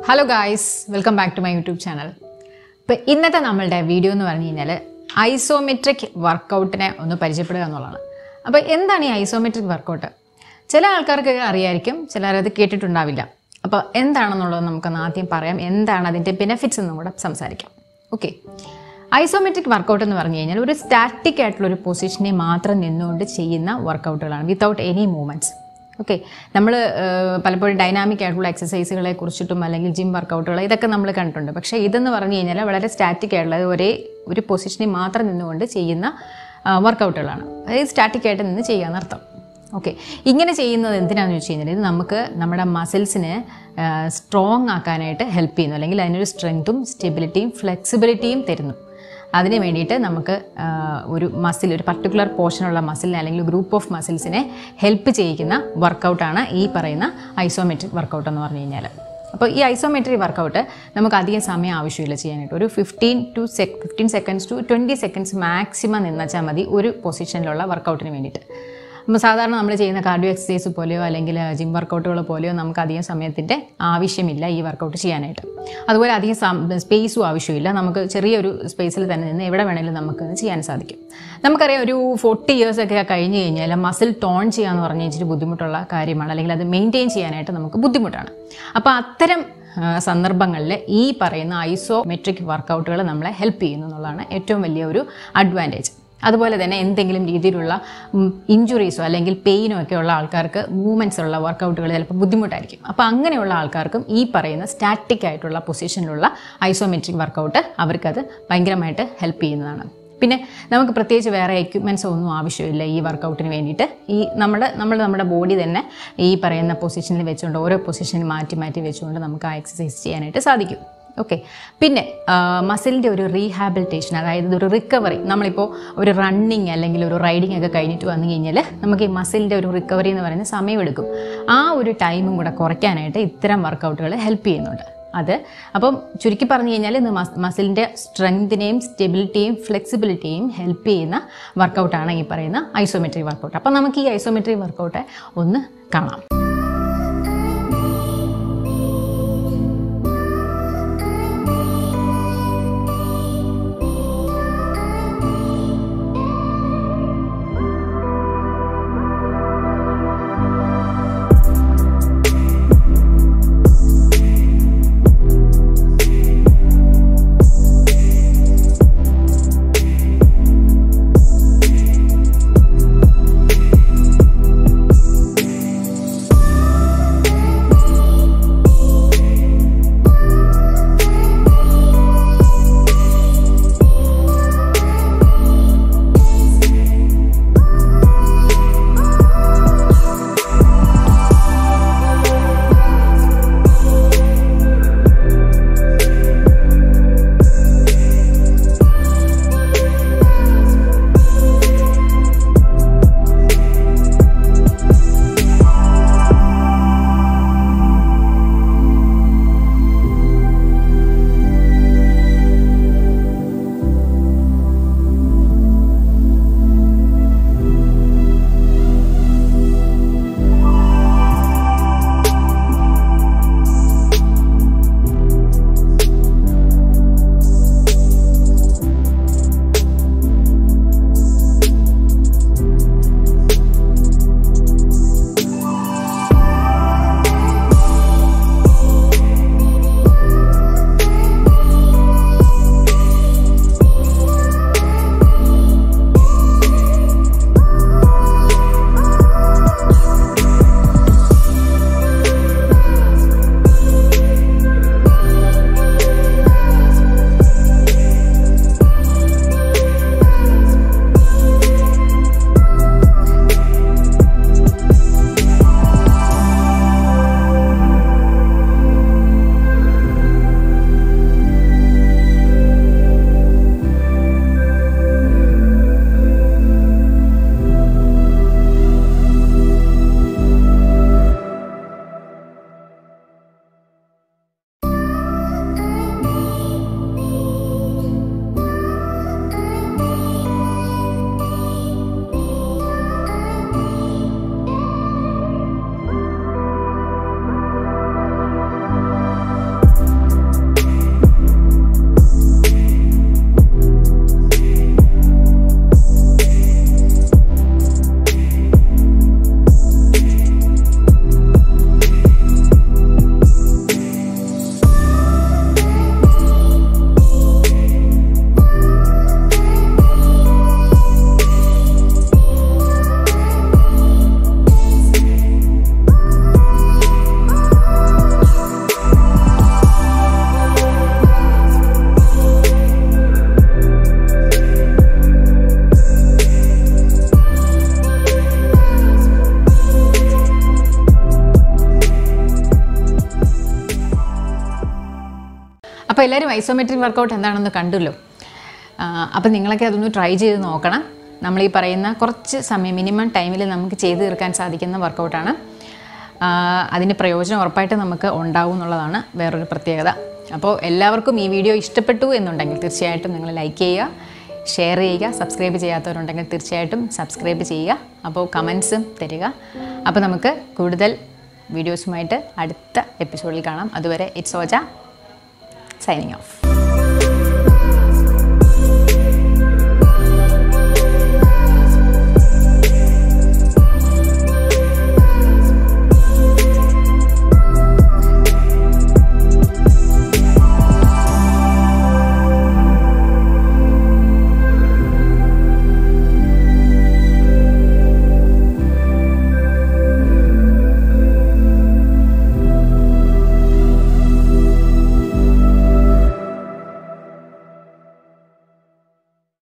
Hello guys, welcome back to my YouTube channel. ഇപ്പോൾ ഇന്നത്തെ നമ്മളുടെ വീഡിയോ എന്ന് പറഞ്ഞു കഴിഞ്ഞാൽ ഐസോമെട്രിക് വർക്കൗട്ടിനെ ഒന്ന് പരിചയപ്പെടുക എന്നുള്ളതാണ്. അപ്പോൾ എന്താണ് ഈ ഐസോമെട്രിക് വർക്കൗട്ട്? ചില ആൾക്കാർക്ക് അറിയായിരിക്കും, ചിലരത് കേട്ടിട്ടുണ്ടാവില്ല. അപ്പോൾ എന്താണെന്നുള്ളത് നമുക്കൊന്ന് ആദ്യം പറയാം, എന്താണ് അതിൻ്റെ ബെനിഫിറ്റ്സ് എന്നും കൂടെ സംസാരിക്കാം. ഓക്കെ, ഐസോമെട്രിക് വർക്കൗട്ട് എന്ന് പറഞ്ഞു കഴിഞ്ഞാൽ ഒരു സ്റ്റാറ്റിക് ആയിട്ടുള്ള ഒരു പൊസിഷനെ മാത്രം നിന്നുകൊണ്ട് ചെയ്യുന്ന വർക്കൗട്ടുകളാണ്, വിത്തൗട്ട് എനി മൂവ്മെൻറ്റ്സ്. ഓക്കെ, നമ്മൾ പലപ്പോഴും ഡൈനാമിക് ആയിട്ടുള്ള എക്സസൈസുകളെ കുറിച്ചിട്ടും അല്ലെങ്കിൽ ജിം വർക്കൗട്ടുകൾ ഇതൊക്കെ നമ്മൾ കണ്ടിട്ടുണ്ട്. പക്ഷേ ഇതെന്ന് പറഞ്ഞു കഴിഞ്ഞാൽ വളരെ സ്റ്റാറ്റിക് ആയിട്ടുള്ള ഒരു പൊസിഷനിൽ മാത്രം നിന്നുകൊണ്ട് ചെയ്യുന്ന വർക്കൗട്ടുകളാണ്. അതായത് സ്റ്റാറ്റിക് ആയിട്ട് നിന്ന് ചെയ്യാമെന്നർത്ഥം. ഓക്കെ, ഇങ്ങനെ ചെയ്യുന്നത് എന്തിനാണെന്ന് വെച്ച് കഴിഞ്ഞാൽ ഇത് നമുക്ക് നമ്മുടെ മസിൽസിനെ സ്ട്രോങ് ആക്കാനായിട്ട് ഹെൽപ്പ് ചെയ്യുന്നു, അല്ലെങ്കിൽ അതിനൊരു സ്ട്രെങ്ത്തും സ്റ്റെബിലിറ്റിയും ഫ്ലെക്സിബിലിറ്റിയും തരുന്നു. അതിന് വേണ്ടിയിട്ട് നമുക്ക് ഒരു പർട്ടിക്കുലർ പോർഷനുള്ള മസിലിനെ അല്ലെങ്കിൽ ഗ്രൂപ്പ് ഓഫ് മസിൽസിനെ ഹെൽപ്പ് ചെയ്യിക്കുന്ന വർക്കൗട്ടാണ് ഈ പറയുന്ന ഐസോമെട്രിക് വർക്കൗട്ട് എന്ന് പറഞ്ഞു കഴിഞ്ഞാൽ. അപ്പോൾ ഈ ഐസോമെട്രിക് വർക്കൗട്ട് നമുക്ക് അധികം സമയം ആവശ്യമില്ല ചെയ്യാനായിട്ട്. ഒരു 15 സെക്കൻഡ്സ് ടു 20 സെക്കൻഡ്സ് മാക്സിമം നിന്നുവച്ചാൽ മതി ഒരു പൊസിഷനിലുള്ള വർക്കൗട്ടിന് വേണ്ടിയിട്ട്. അപ്പോൾ സാധാരണ നമ്മൾ ചെയ്യുന്ന കാർഡിയോ എക്സസൈസ് പോലെയോ അല്ലെങ്കിൽ ജിം വർക്കൗട്ടുകൾ പോലെയോ നമുക്ക് അധികം സമയത്തിൻ്റെ ആവശ്യമില്ല ഈ വർക്കൗട്ട് ചെയ്യാനായിട്ട്. അതുപോലെ അധികം സ്പേസും ആവശ്യമില്ല. നമുക്ക് ചെറിയൊരു സ്പേസിൽ തന്നെ നിന്ന് എവിടെ വേണമെങ്കിലും നമുക്കത് ചെയ്യാൻ സാധിക്കും. നമുക്കറിയാം, ഒരു 40 years ഒക്കെ കഴിഞ്ഞ് കഴിഞ്ഞാൽ മസിൽ ടോൺ ചെയ്യാന്ന് പറഞ്ഞാൽ ഇച്ചിരി ബുദ്ധിമുട്ടുള്ള കാര്യമാണ്, അല്ലെങ്കിൽ അത് മെയിൻറ്റെയിൻ ചെയ്യാനായിട്ട് നമുക്ക് ബുദ്ധിമുട്ടാണ്. അപ്പോൾ അത്തരം സന്ദർഭങ്ങളിൽ ഈ പറയുന്ന ഐസോമെട്രിക് വർക്കൗട്ടുകൾ നമ്മളെ ഹെൽപ്പ് ചെയ്യുന്നു എന്നുള്ളതാണ് ഏറ്റവും വലിയ ഒരു അഡ്വാൻറ്റേജ്. അതുപോലെ തന്നെ എന്തെങ്കിലും രീതിയിലുള്ള ഇഞ്ചുറീസോ അല്ലെങ്കിൽ പെയിനോ ഒക്കെ ഉള്ള ആൾക്കാർക്ക് മൂവ്മെൻറ്റ്സ് ഉള്ള വർക്കൗട്ടുകൾ ചിലപ്പോൾ ബുദ്ധിമുട്ടായിരിക്കും. അപ്പോൾ അങ്ങനെയുള്ള ആൾക്കാർക്കും ഈ പറയുന്ന സ്റ്റാറ്റിക് ആയിട്ടുള്ള പൊസിഷനിലുള്ള ഐസോമെട്രിക് വർക്കൗട്ട് അവർക്കത് ഭയങ്കരമായിട്ട് ഹെൽപ്പ് ചെയ്യുന്നതാണ്. പിന്നെ നമുക്ക് പ്രത്യേകിച്ച് വേറെ എക്യുപ്മെൻറ്റ്സോ ഒന്നും ആവശ്യമില്ല ഈ വർക്കൗട്ടിന് വേണ്ടിയിട്ട്. ഈ നമ്മുടെ ബോഡി തന്നെ ഈ പറയുന്ന പൊസിഷനിൽ വെച്ചുകൊണ്ട് ഓരോ പൊസിഷനിൽ മാറ്റി വെച്ചുകൊണ്ട് നമുക്ക് ആ എക്സസൈസ് ചെയ്യാനായിട്ട് സാധിക്കും. ഓക്കെ, പിന്നെ മസിലിൻ്റെ ഒരു റീഹാബിലിറ്റേഷൻ, അതായത് ഒരു റിക്കവറി. നമ്മളിപ്പോൾ ഒരു റണ്ണിങ് അല്ലെങ്കിൽ ഒരു റൈഡിങ് ഒക്കെ കഴിഞ്ഞിട്ട് വന്നു കഴിഞ്ഞാൽ നമുക്ക് ഈ മസിലിൻ്റെ ഒരു റിക്കവറി എന്ന് പറയുന്ന സമയമെടുക്കും. ആ ഒരു ടൈമും കൂടെ കുറയ്ക്കാനായിട്ട് ഇത്തരം വർക്കൗട്ടുകൾ ഹെൽപ്പ് ചെയ്യുന്നുണ്ട്. അപ്പം ചുരുക്കി പറഞ്ഞു കഴിഞ്ഞാൽ ഇത് മസിലിൻ്റെ സ്ട്രെങ്തിനെയും സ്റ്റെബിലിറ്റിയും ഫ്ലെക്സിബിലിറ്റിയും ഹെൽപ്പ് ചെയ്യുന്ന വർക്കൗട്ടാണ് ഈ പറയുന്ന ഐസോമെട്രിക് വർക്കൗട്ട്. അപ്പം നമുക്ക് ഈ ഐസോമെട്രിക് വർക്കൗട്ട് ഒന്ന് കാണാം. അപ്പോൾ എല്ലാവരും ഐസോമെട്രിക് വർക്കൗട്ട് എന്താണെന്ന് കണ്ടല്ലോ. അപ്പോൾ നിങ്ങളൊക്കെ അതൊന്ന് ട്രൈ ചെയ്ത് നോക്കണം. നമ്മൾ ഈ പറയുന്ന കുറച്ച് സമയം മിനിമം ടൈമിൽ നമുക്ക് ചെയ്ത് തീർക്കാൻ സാധിക്കുന്ന വർക്കൗട്ടാണ്. അതിന് പ്രയോജനം ഉറപ്പായിട്ട് നമുക്ക് ഉണ്ടാവും എന്നുള്ളതാണ് വേറൊരു പ്രത്യേകത. അപ്പോൾ എല്ലാവർക്കും ഈ വീഡിയോ ഇഷ്ടപ്പെട്ടു എന്നുണ്ടെങ്കിൽ തീർച്ചയായിട്ടും നിങ്ങൾ ലൈക്ക് ചെയ്യുക, ഷെയർ ചെയ്യുക. സബ്സ്ക്രൈബ് ചെയ്യാത്തവരുണ്ടെങ്കിൽ തീർച്ചയായിട്ടും സബ്സ്ക്രൈബ് ചെയ്യുക. അപ്പോൾ കമൻസും തരിക. അപ്പോൾ നമുക്ക് കൂടുതൽ വീഡിയോസുമായിട്ട് അടുത്ത എപ്പിസോഡിൽ കാണാം. അതുവരെ ഇറ്റ്സ് ഓജ സൈനിങ് ഓഫ്.